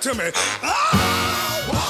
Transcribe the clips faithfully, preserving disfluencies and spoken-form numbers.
to me. Oh, wow.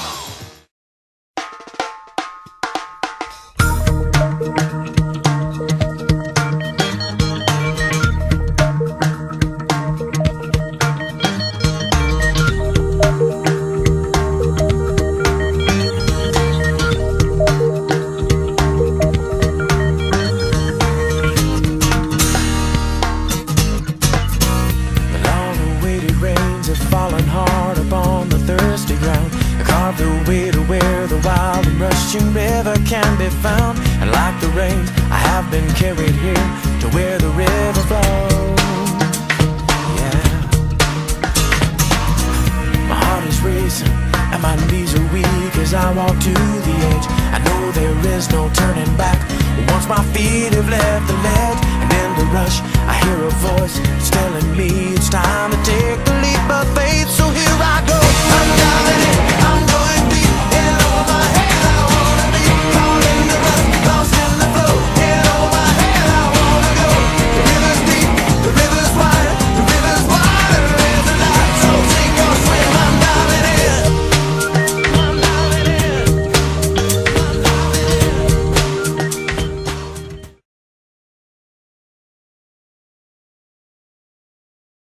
River can be found, and like the rain, I have been carried here to where the river flows. Yeah, my heart is racing and my knees are weak as I walk to the edge. I know there is no turning back once my feet have left the ledge, and in the rush I hear a voice, it's telling me it's time